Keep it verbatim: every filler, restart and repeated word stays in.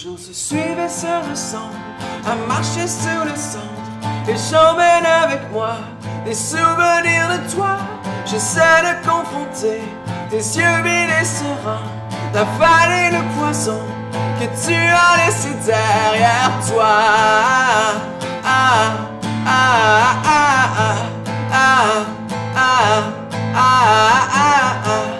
jours se suivent et se ressemblent, à marcher sur le centre. Et j'emmène avec moi des souvenirs de toi. J'essaie de confronter tes yeux vides et sereins, d'avaler le poison que tu as laissé derrière toi. Ah, ah, ah, ah, ah, ah, ah, ah, ah, ah.